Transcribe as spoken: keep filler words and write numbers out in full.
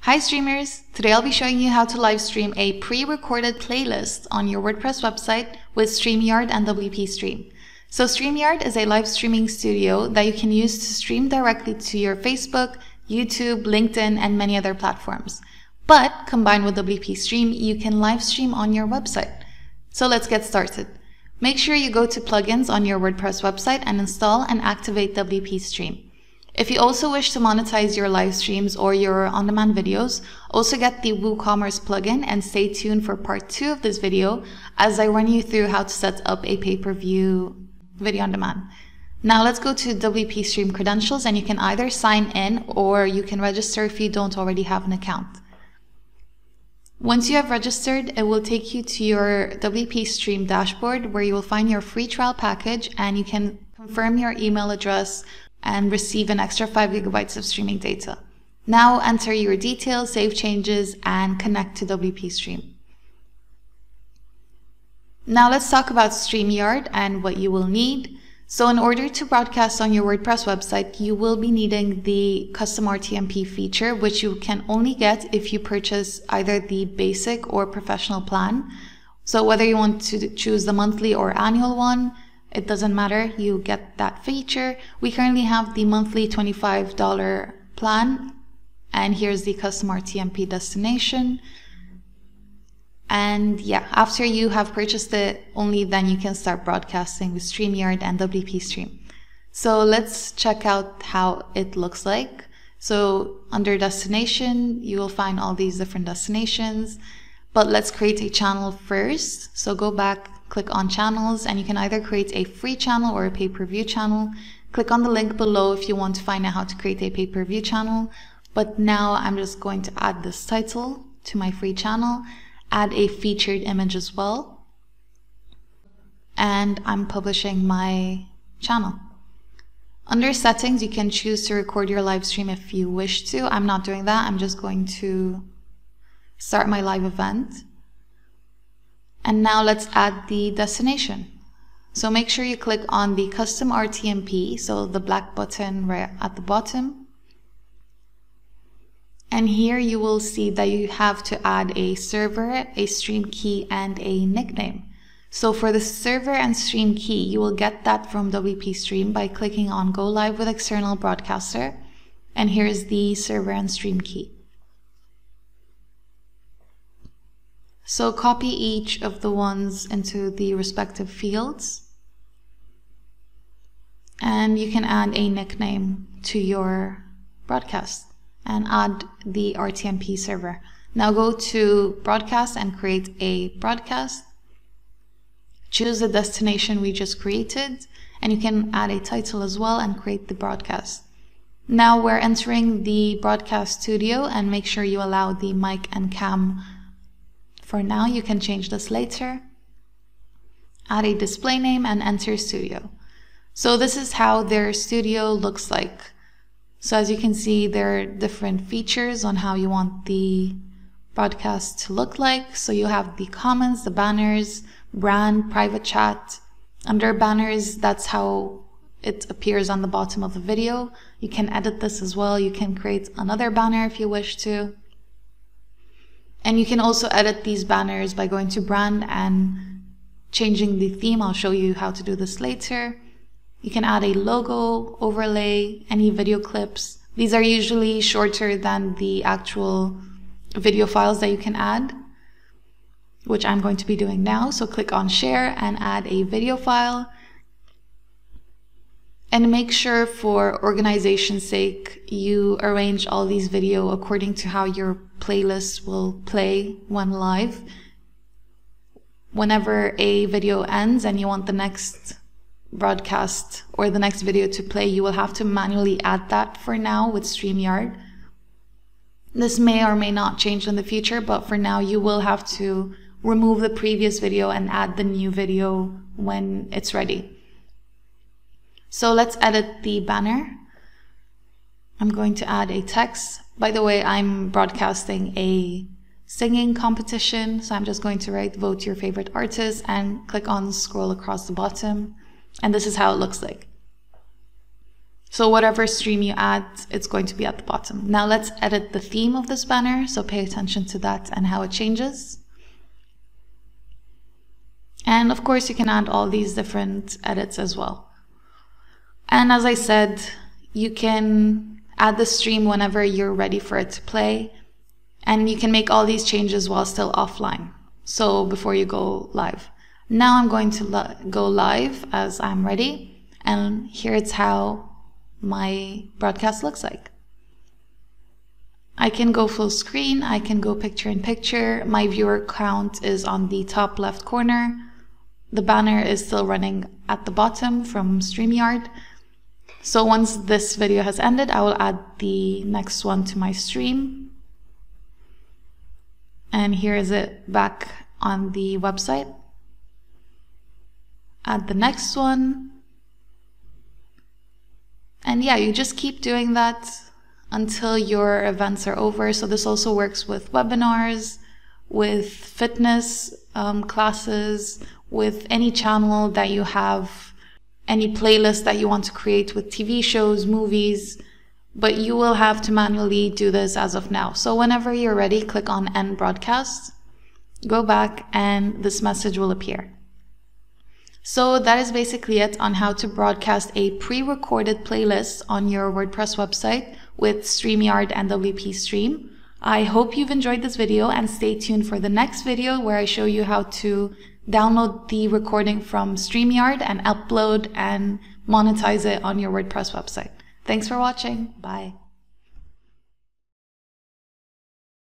Hi streamers! Today I'll be showing you how to live stream a pre-recorded playlist on your WordPress website with Streamyard and WpStream. So Streamyard is a live streaming studio that you can use to stream directly to your Facebook, YouTube, LinkedIn, and many other platforms. But combined with WpStream, you can live stream on your website. So let's get started. Make sure you go to plugins on your WordPress website and install and activate WpStream. If you also wish to monetize your live streams or your on-demand videos, also get the WooCommerce plugin and stay tuned for part two of this video as I run you through how to set up a pay-per-view video on demand. Now let's go to WpStream credentials and you can either sign in or you can register if you don't already have an account. Once you have registered, it will take you to your WpStream dashboard where you will find your free trial package and you can confirm your email address and receive an extra five gigabytes of streaming data. Now enter your details, save changes, and connect to WpStream. Now let's talk about Streamyard and what you will need. So in order to broadcast on your WordPress website, you will be needing the custom R T M P feature, which you can only get if you purchase either the basic or professional plan. So whether you want to choose the monthly or annual one, it doesn't matter, you get that feature. We currently have the monthly twenty-five dollar plan, and here's the custom R T M P destination. And yeah, after you have purchased it, only then you can start broadcasting with Streamyard and WpStream. So let's check out how it looks like. So under destination, you will find all these different destinations, but let's create a channel first. So go back, click on channels, and you can either create a free channel or a pay-per-view channel. Click on the link below if you want to find out how to create a pay-per-view channel. But now I'm just going to add this title to my free channel, add a featured image as well, and I'm publishing my channel. Under settings, you can choose to record your live stream if you wish to. I'm not doing that. I'm just going to start my live event. And now let's add the destination. So make sure you click on the custom R T M P, so the black button right at the bottom. And here you will see that you have to add a server, a stream key, and a nickname. So for the server and stream key, you will get that from WpStream by clicking on Go Live with External Broadcaster. And here's the server and stream key. So copy each of the ones into the respective fields, and you can add a nickname to your broadcast and add the R T M P server. Now go to broadcast and create a broadcast. Choose the destination we just created, and you can add a title as well and create the broadcast. Now we're entering the broadcast studio, and make sure you allow the mic and cam. For now, you can change this later. Add a display name and enter studio. So this is how their studio looks like. So as you can see, there are different features on how you want the broadcast to look like. So you have the comments, the banners, brand, private chat. Under banners, that's how it appears on the bottom of the video. You can edit this as well. You can create another banner if you wish to. And you can also edit these banners by going to brand and changing the theme. I'll show you how to do this later. You can add a logo, overlay, any video clips. These are usually shorter than the actual video files that you can add, which I'm going to be doing now. So click on share and add a video file. And make sure for organization's sake, you arrange all these video according to how your playlist will play when live. Whenever a video ends and you want the next broadcast or the next video to play, you will have to manually add that for now with Streamyard. This may or may not change in the future, but for now you will have to remove the previous video and add the new video when it's ready. So let's edit the banner. I'm going to add a text. By the way, I'm broadcasting a singing competition, so I'm just going to write vote your favorite artist and click on scroll across the bottom. And this is how it looks like. So whatever stream you add, it's going to be at the bottom. Now let's edit the theme of this banner. So pay attention to that and how it changes. And of course you can add all these different edits as well. And as I said, you can add the stream whenever you're ready for it to play. And you can make all these changes while still offline. So before you go live. Now I'm going to go live as I'm ready. And here's how my broadcast looks like. I can go full screen, I can go picture in picture. My viewer count is on the top left corner. The banner is still running at the bottom from Streamyard. So once this video has ended, I will add the next one to my stream. And here is it back on the website. Add the next one. And yeah, you just keep doing that until your events are over. So this also works with webinars, with fitness um, classes, with any channel that you have, any playlist that you want to create with T V shows, movies, but you will have to manually do this as of now. So whenever you're ready, click on End Broadcast, go back, and this message will appear. So that is basically it on how to broadcast a pre-recorded playlist on your WordPress website with StreamYard and WpStream. I hope you've enjoyed this video, and stay tuned for the next video where I show you how to download the recording from StreamYard and upload and monetize it on your WordPress website. Thanks for watching. Bye.